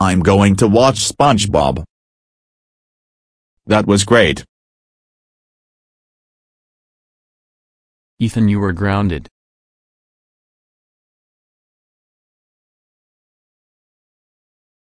I'm going to watch SpongeBob. That was great. Ethan, you were grounded.